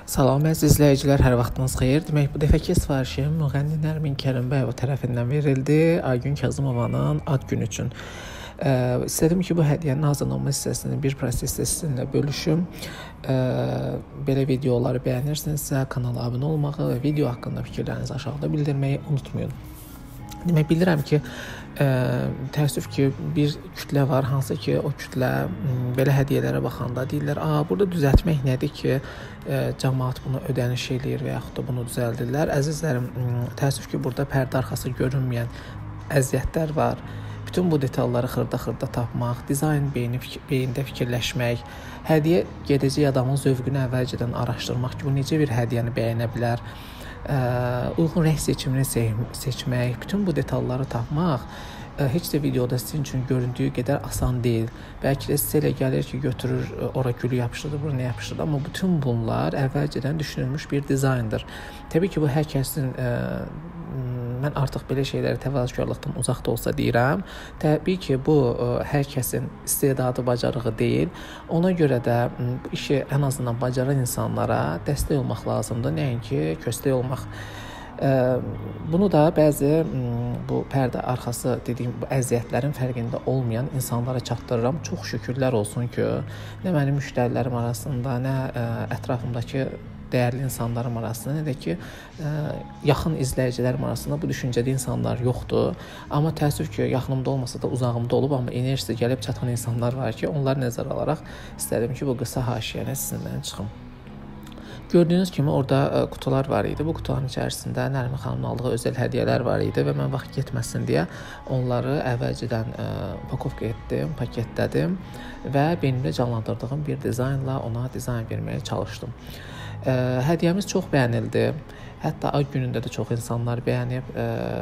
Salam əziz izləyicilər, hər vaxtınız xeyir. Demək, bu dəfəki sifarişim müğənni Nərmin Kərimbəyova tərəfindən verildi Aygün Kazımovanın ad günü üçün. İstədim ki, bu hədiyyənin hazırlanma hissəsini bir prosesdə sizinlə bölüşüm. Belə videoları bəyənirsinizsə kanala abunə olmağı və video haqqında fikirlərinizi aşağıda bildirməyi unutmayın. Demək, bilirəm ki, təəssüf ki, bir kütlə var, hansı ki, o kütlə belə hədiyyələrə baxanda deyirlər, burada düzəltmək nədir ki, cəmaət bunu ödəniş eləyir və yaxud da bunu düzəldirlər. Əzizlərim, təəssüf ki, burada pərdə arxası görünməyən əziyyətlər var. Bütün bu detalları xırda-xırda tapmaq, dizayn beyində fikirləşmək, hədiyyə gedəcək adamın zövqünü əvvəlcədən araşdırmaq ki, bu necə bir hədiyyəni bəyənə bilər, uyğun rəng seçimini seçmək, bütün bu detalları tapmaq heç də videoda sizin üçün göründüyü qədər asan deyil. Bəlkə də sizə elə gəlir ki, götürür, ora gülü yapışdırır, buraya yapışdırır, amma bütün bunlar əvvəlcədən düşünülmüş bir dizayndır. Təbii ki, bu hər kəsin, mən artıq belə şeyləri təvazökarlıqdan uzaq da olsa deyirəm. Təbii ki, bu hər kəsin istedadı, bacarığı deyil. Ona görə də bu işi ən azından bacaran insanlara dəstək olmaq lazımdır, nəinki köstək olmaq. Bunu da bəzi bu pərdə arxası dediyim bu əziyyətlərin fərqində olmayan insanlara çatdırıram. Çox şükürlər olsun ki, nə mənim müştərilərim arasında, nə ətrafımdakı dəyərli insanlarım arasında, nə də ki, yaxın izləyicilərim arasında bu düşüncədə insanlar yoxdur. Amma təəssüf ki, yaxınımda olmasa da uzağımda olub, amma enerjisi gəlib çatan insanlar var ki, onları nəzərə alaraq istədim ki, bu qısa haşiyənə sizinlə çıxım. Gördüyünüz kimi orada qutular var idi. Bu qutuların içərisində Nərmin xanımın aldığı özəl hədiyyələr var idi və mən vaxt getməsin deyə onları əvvəlcədən pakovka etdim, paketlədim və beynimdə canlandırdığım bir dizaynla ona dizayn verməyə çalışdım. Hədiyyəmiz çox bəyənildi. Hətta ad günündə də çox insanlar bəyənib,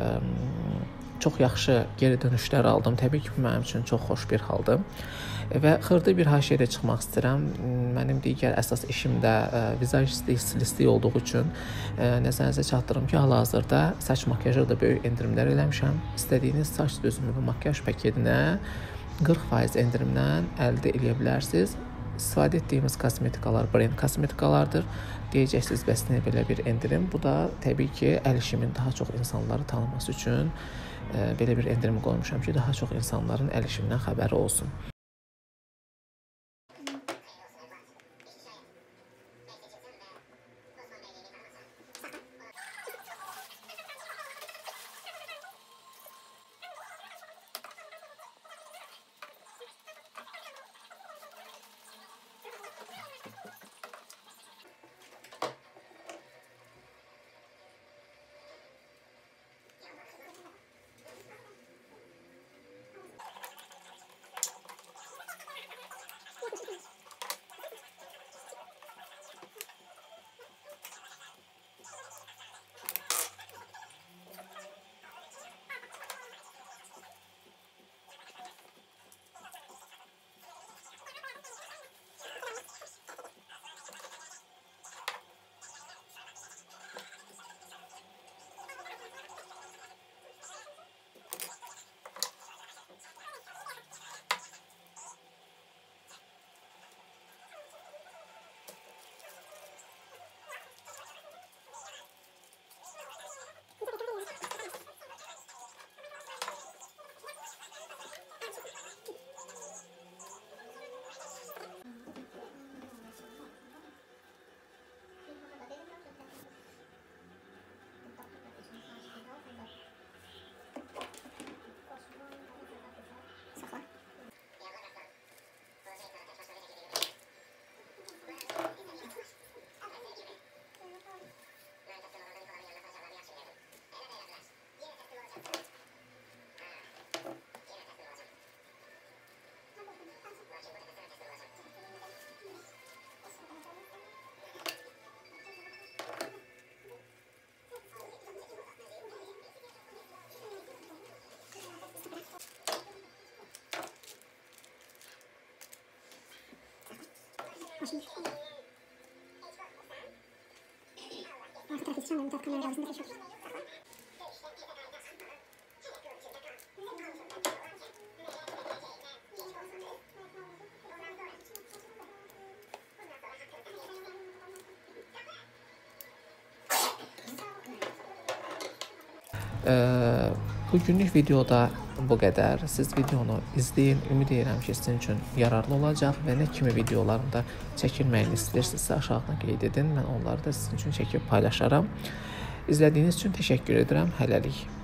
çox yaxşı geri dönüşlər aldım. Təbii ki, bu mənim üçün çox xoş bir haldır. Və xırda bir haşiyəyə çıxmaq istəyirəm. Mənim digər əsas işim də vizajistlik, stilistlik olduğu üçün nəzərinizə çatdırım ki, hal-hazırda saç makyajı da böyük endirimlər eləmişəm. İstədiyiniz saç düzümü və makyaj paketinə 40% endirimlə əldə edə bilərsiniz. İstifadə etdiyimiz kosmetikalar brend kosmetikalardır. Deyəcəksiniz, bəs nə belə bir endirim? Bu da təbii ki, əl işimin daha çox insanları tanıması üçün belə bir endirim qoymuşam ki, daha çox insanların əl işimdən xəbəri olsun. Arka tarafı sıçramıyorum, tat kamerayla arasında yaşıyor. Bu günlük videoda bu qədər. Siz videonu izləyin. Ümid edirəm ki, sizin üçün yararlı olacaq və nə kimi videolarında çəkilməyini istəyirsinizsə aşağıdan qeyd edin. Mən onları da sizin üçün çəkib paylaşaram. İzlədiyiniz üçün təşəkkür edirəm. Hələlik.